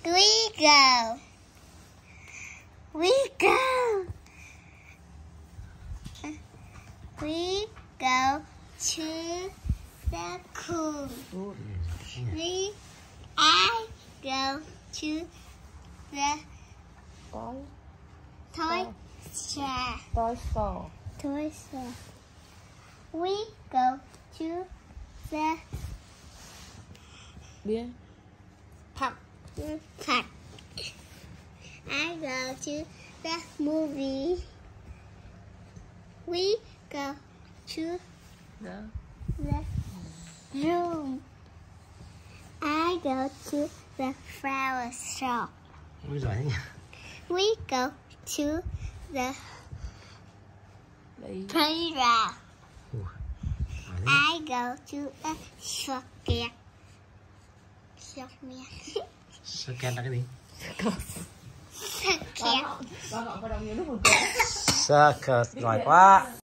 We go. We go. We go to the pool. I go to the toy store. Toy store. Toy store. We go to the park. Park. I go to the movie. We go to the room. I go to the flower shop. Ôi giỏi thế nhỉ. We go to the playground. I go to a circuit. Circuit là cái gì? Circuit. Circuit, giỏi quá.